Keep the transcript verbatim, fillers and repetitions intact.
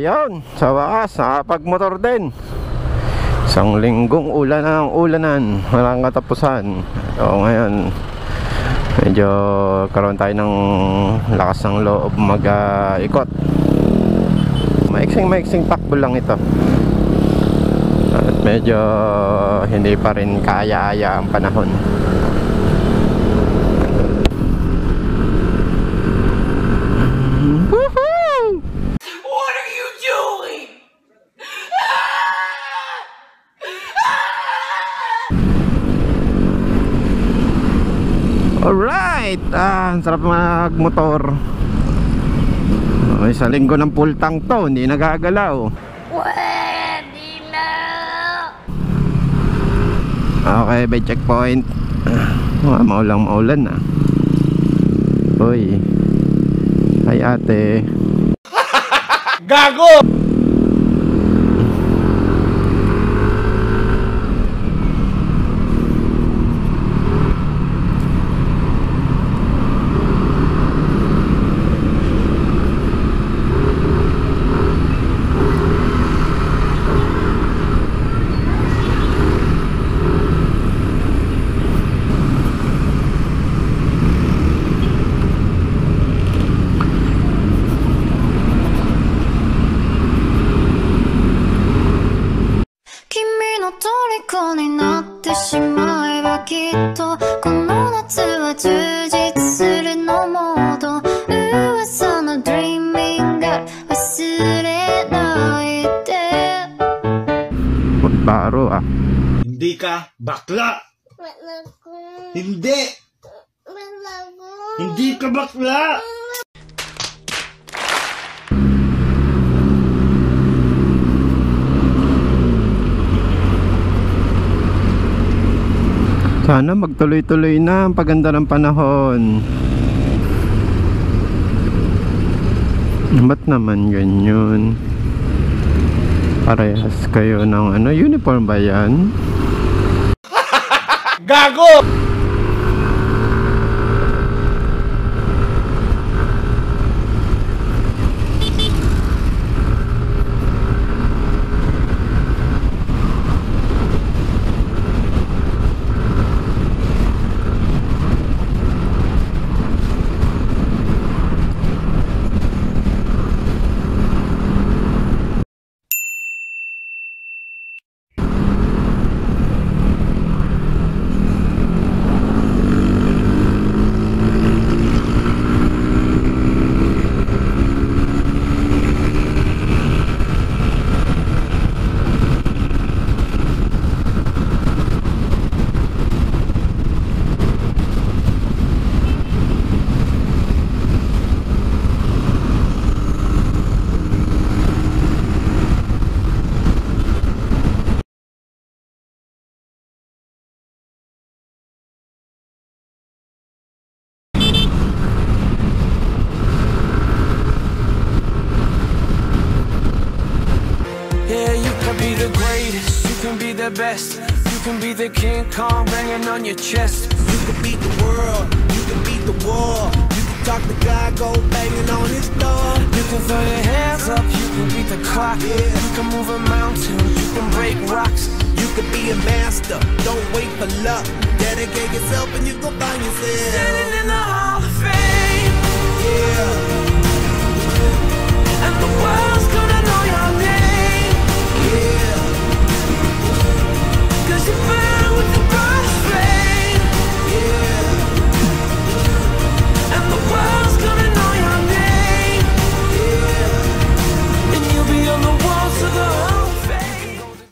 Ayun, sa wakas, nakapagmotor din. Isang linggong ulan ng ulanan, walang katapusan. So ngayon, medyo karoon tayo ng lakas ng loob mag-ikot. Maiksing-maiksing takbo lang ito. At medyo hindi pa rin kaya-aya ang panahon. Alright, ah, ang sarap magmotor. Ay, sa linggo ng full tank to, hindi nagagalaw. Pwede na. Okay, by checkpoint. Ah, maulang maulan na. Uy. Hi ate. Gago! Baro ah. Hindi ka bakla. Hindi. Hindi ka bakla. Sana magtuloy-tuloy na ang paganda ng panahon. Ba't naman ganyan? Parehas kayo ng ano, uniform ba yan? Gago! The best. You can be the King Kong banging on your chest. You can beat the world, you can beat the war. You can talk to God, go banging on his door. You can throw your hands up, you can beat the clock. Yeah. You can move a mountain, you can break rocks. You can be a master, don't wait for luck. Dedicate yourself and you go find yourself standing in the Hall of Fame. Yeah. And the world's gonna know your name. Yeah. Cause you